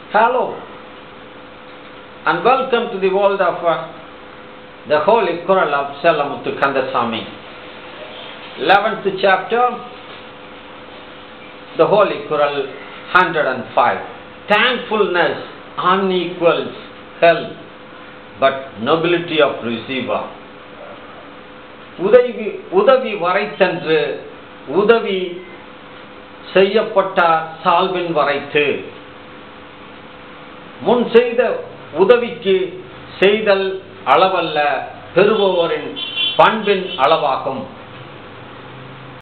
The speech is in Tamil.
Hello and welcome to the world of the Holy Kural of SELLAMUTHU Kandasamy. 11th chapter, the Holy Kural105. Thankfulness unequals health, but nobility of receiver. உதவி வரைத்தன்று உதவி செய்யப்பட்டார் சால்வின் வரைத்து. முன் செய்த உதவிக்கு செய்தல் அளவல்ல, பெறுபவரின் பண்பின் அளவாகும்.